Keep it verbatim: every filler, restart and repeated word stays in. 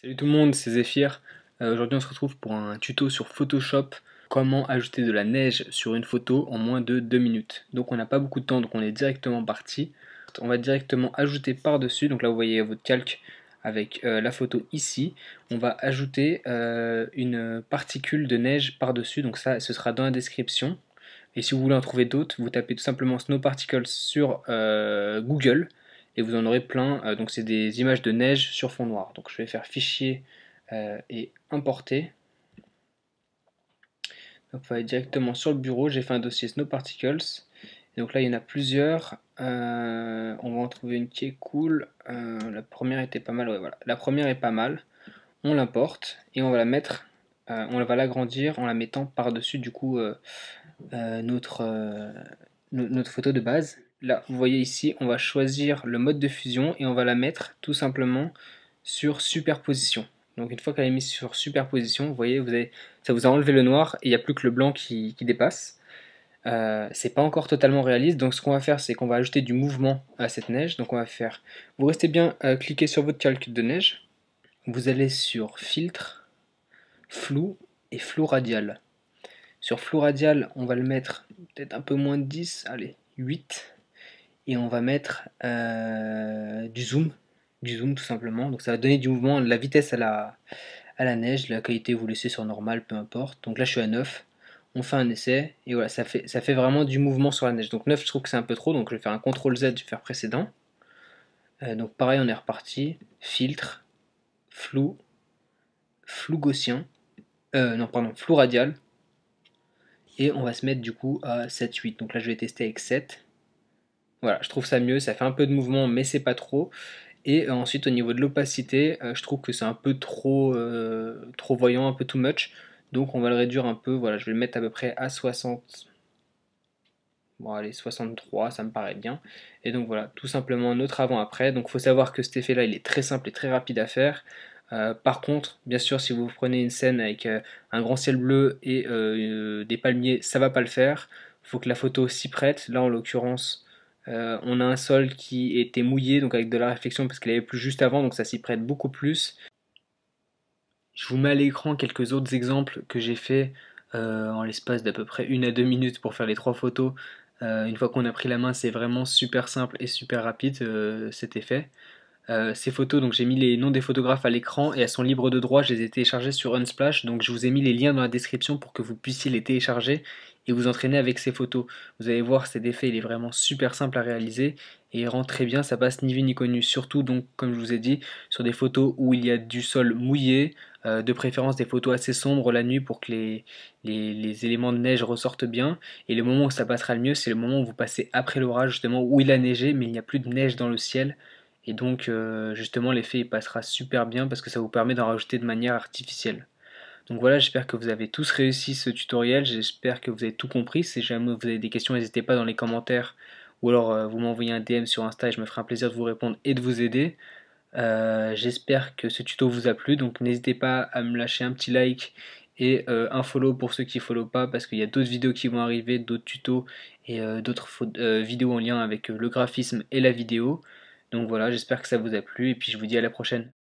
Salut tout le monde, c'est Zéphyr. Euh, aujourd'hui on se retrouve pour un tuto sur Photoshop, comment ajouter de la neige sur une photo en moins de deux minutes. Donc on n'a pas beaucoup de temps, donc on est directement parti. On va directement ajouter par-dessus, donc là vous voyez votre calque avec euh, la photo ici. On va ajouter euh, une particule de neige par-dessus, donc ça ce sera dans la description. Et si vous voulez en trouver d'autres, vous tapez tout simplement Snow Particles sur euh, Google et vous en aurez plein. Euh, donc c'est des images de neige sur fond noir. Donc je vais faire fichier euh, et importer. Donc on va aller directement sur le bureau. J'ai fait un dossier Snow Particles. Et donc là il y en a plusieurs. Euh, on va en trouver une qui est cool. Euh, la première était pas mal. Ouais, voilà. La première est pas mal. On l'importe et on va la mettre. Euh, on va l'agrandir en la mettant par-dessus du coup euh, euh, notre, euh, notre photo de base. Là, vous voyez ici, on va choisir le mode de fusion et on va la mettre tout simplement sur superposition. Donc une fois qu'elle est mise sur superposition, vous voyez, vous avez, ça vous a enlevé le noir et il n'y a plus que le blanc qui, qui dépasse. Euh, c'est pas encore totalement réaliste, donc ce qu'on va faire, c'est qu'on va ajouter du mouvement à cette neige. Donc on va faire, vous restez bien euh, cliqué sur votre calque de neige, vous allez sur filtre, flou et flou radial. Sur flou radial, on va le mettre peut-être un peu moins de dix, allez, huit. Et on va mettre euh, du zoom, du zoom tout simplement. Donc ça va donner du mouvement, de la vitesse à la, à la neige, la qualité vous laissez sur normal, peu importe. Donc là je suis à neuf, on fait un essai, et voilà, ça fait, ça fait vraiment du mouvement sur la neige. Donc neuf je trouve que c'est un peu trop, donc je vais faire un contrôle Z, je vais faire précédent. Euh, donc pareil on est reparti, filtre, flou, flou gaussien, euh, non pardon, flou radial, et on va se mettre du coup à sept huit. Donc là je vais tester avec sept. Voilà, je trouve ça mieux, ça fait un peu de mouvement mais c'est pas trop. Et euh, ensuite au niveau de l'opacité, euh, je trouve que c'est un peu trop, euh, trop voyant, un peu too much. Donc on va le réduire un peu, voilà, je vais le mettre à peu près à soixante. Bon allez, soixante-trois, ça me paraît bien. Et donc voilà, tout simplement notre avant-après. Donc il faut savoir que cet effet-là, il est très simple et très rapide à faire. Euh, par contre, bien sûr, si vous prenez une scène avec euh, un grand ciel bleu et euh, des palmiers, ça va pas le faire. Il faut que la photo s'y prête. Là, en l'occurrence, euh, on a un sol qui était mouillé, donc avec de la réflexion parce qu'il avait plu juste avant, donc ça s'y prête beaucoup plus. Je vous mets à l'écran quelques autres exemples que j'ai fait euh, en l'espace d'à peu près une à deux minutes pour faire les trois photos. Euh, une fois qu'on a pris la main, c'est vraiment super simple et super rapide euh, cet effet. Euh, ces photos, donc j'ai mis les noms des photographes à l'écran et elles sont libres de droit, je les ai téléchargées sur Unsplash, donc je vous ai mis les liens dans la description pour que vous puissiez les télécharger et vous entraîner avec ces photos. Vous allez voir, cet effet il est vraiment super simple à réaliser et il rend très bien, ça passe ni vu ni connu, surtout donc comme je vous ai dit, sur des photos où il y a du sol mouillé, euh, de préférence des photos assez sombres la nuit pour que les, les, les éléments de neige ressortent bien, et le moment où ça passera le mieux, c'est le moment où vous passez après l'orage, justement où il a neigé mais il n'y a plus de neige dans le ciel. Et donc euh, justement l'effet il passera super bien parce que ça vous permet d'en rajouter de manière artificielle. Donc voilà, j'espère que vous avez tous réussi ce tutoriel, j'espère que vous avez tout compris. Si jamais vous avez des questions, n'hésitez pas dans les commentaires ou alors euh, vous m'envoyez un D M sur Insta et je me ferai un plaisir de vous répondre et de vous aider. Euh, j'espère que ce tuto vous a plu, donc n'hésitez pas à me lâcher un petit like et euh, un follow pour ceux qui ne follow pas parce qu'il y a d'autres vidéos qui vont arriver, d'autres tutos et euh, d'autres euh, vidéos en lien avec euh, le graphisme et la vidéo. Donc voilà, j'espère que ça vous a plu et puis je vous dis à la prochaine.